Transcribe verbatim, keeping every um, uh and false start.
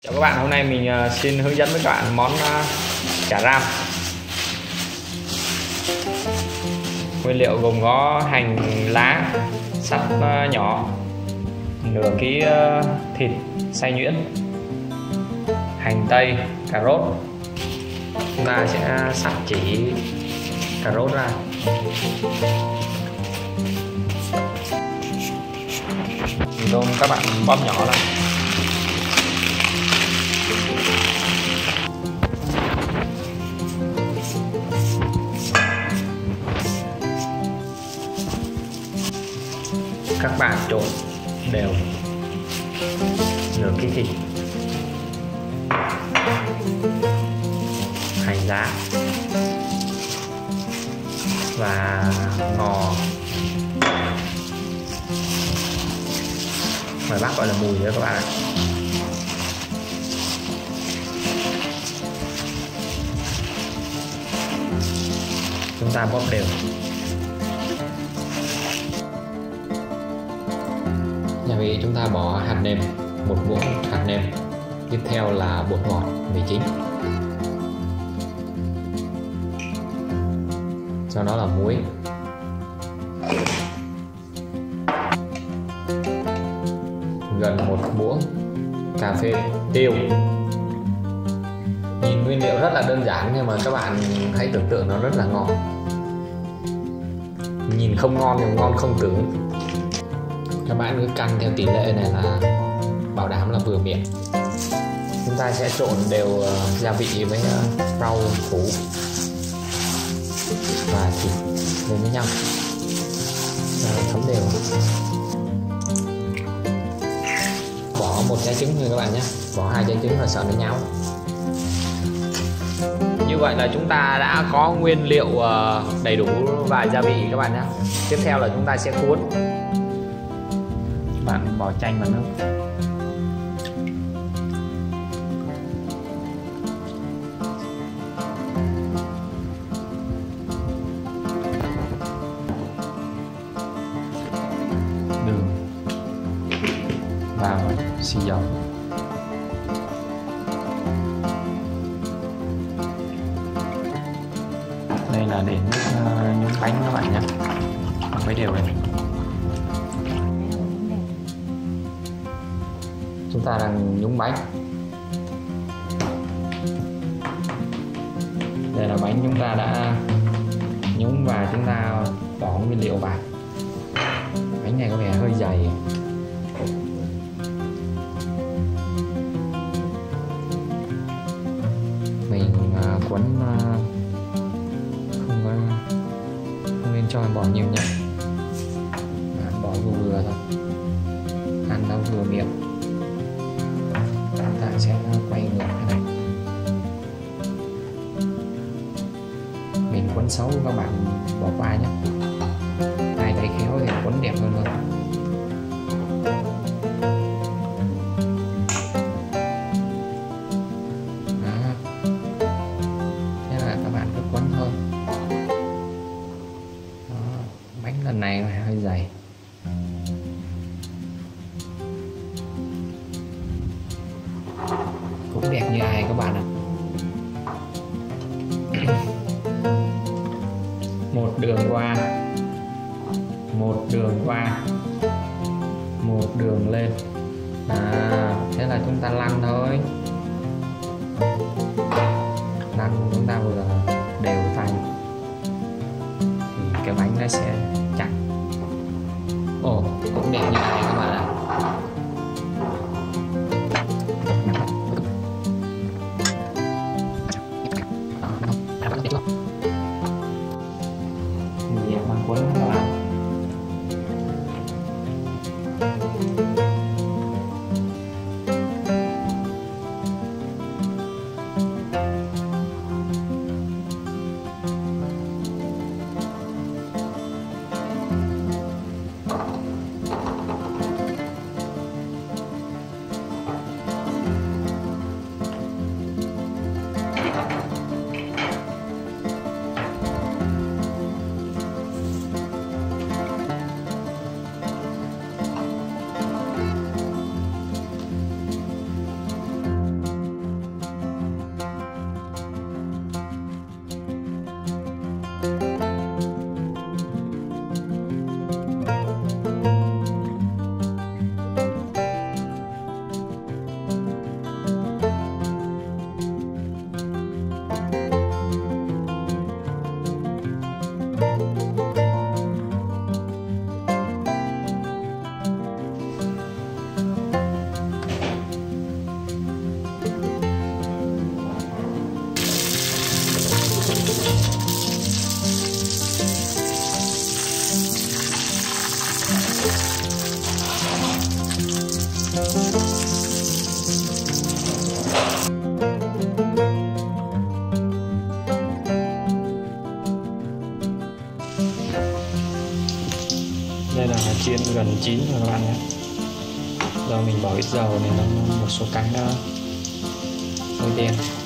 Chào các bạn, hôm nay mình xin hướng dẫn với các bạn món chả ram. Nguyên liệu gồm có hành lá sắt nhỏ, nửa ký thịt xay nhuyễn, hành tây, cà rốt. Chúng ta sẽ sắt chỉ cà rốt ra. Tôm các bạn bóp nhỏ ra. Các bạn trộn đều nửa ký thịt, hành giá và ngò, ngoài Bắc gọi là mùi nữa các bạn ạ. Chúng ta bóp đều. Gia vị chúng ta bỏ hạt nêm, một muỗng hạt nêm. Tiếp theo là bột ngọt, mì chính. Sau đó là muối. Gần một muỗng cà phê tiêu. Nhìn nguyên liệu rất là đơn giản nhưng mà các bạn hãy tưởng tượng nó rất là ngon. Nhìn không ngon nhưng ngon không tưởng. Các bạn cứ căn theo tỷ lệ này là bảo đảm là vừa miệng. Chúng ta sẽ trộn đều gia vị với rau củ và thịt lên với nhau, thấm đều. Bỏ một trái trứng thôi các bạn nhé, bỏ hai trái trứng là sợ nó nhão. Như vậy là chúng ta đã có nguyên liệu đầy đủ và gia vị các bạn nhé. Tiếp theo là chúng ta sẽ cuốn. Bạn bỏ chanh vào nước. Đường vào xì dầu. Đây là để nước uh, nhúng bánh các bạn nhé. Khuấy đều này. Chúng ta đang nhúng bánh. Đây là bánh chúng ta đã nhúng và chúng ta bỏ nguyên liệu vào. Bánh này có vẻ hơi dày. Mình cuốn không có không nên cho bỏ nhiều nhé, bỏ vừa vừa thôi, ăn nó vừa miệng. Ta sẽ quay ngược cái này. Mình cuốn xấu các bạn bỏ qua nhé, ai thấy khéo thì cuốn đẹp hơn thôi. Đó. Thế là các bạn cứ cuốn thôi. Đó. Bánh lần này hơi dày. Cũng đẹp như ai các bạn ạ. Một đường qua, một đường qua, một đường lên. À, thế là chúng ta lăn thôi. Lăn chúng ta vừa đều tay thì cái bánh nó sẽ chắc. Ồ, cũng đẹp như ai các bạn ạ. Cuốn các bạn. chín rồi các bạn nhé. Do mình bỏ ít dầu nên nó một số cái nó hơi đen.